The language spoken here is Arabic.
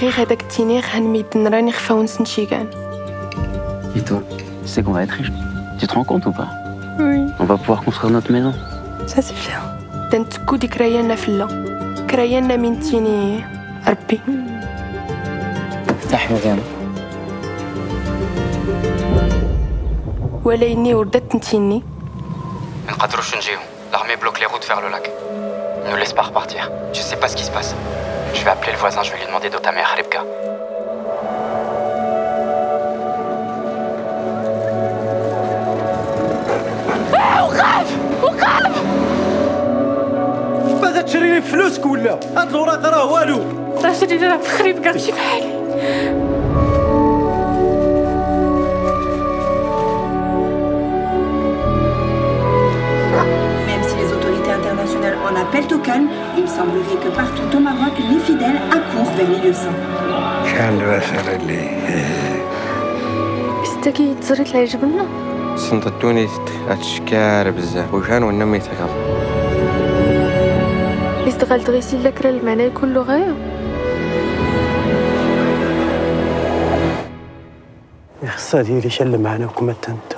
غير هذاك التينيغ هنميد راني خفاو نسنشيكان. Et toi, tu sais qu'on va être riche. Tu te rends compte ou pas? Oui. On va pouvoir construire notre maison. Ça c'est bien. تنتكو ديك رايانا فلا. كرايانا من تيني ربي. افتح مزيان. ولا إني وردت نتيني. ما نقدروش نجيو. L'armée bloque les routes vers le lac. Ne laisse pas repartir. Tu sais pas ce qui se passe. Je vais appeler le voisin, je vais lui demander d'où ta mère, Ribka. ماذا تشري لي فلوسك ولا؟ هاد الوراق راه والو. راه شري لها فخري بقى تمشي بحالي. Même si les autorités internationales en appellent au calme, il semblerait que partout au Maroc, les fidèles accourent vers les lieux saints. شحال المسألة اللي ستاكي تزريت العجب لنا. سنطتوني هتشكار بزاف وكان ونمي تقل. استغلت غيسي لك المعنى كله غاية. خصها ديري شل معنا وكما تنت.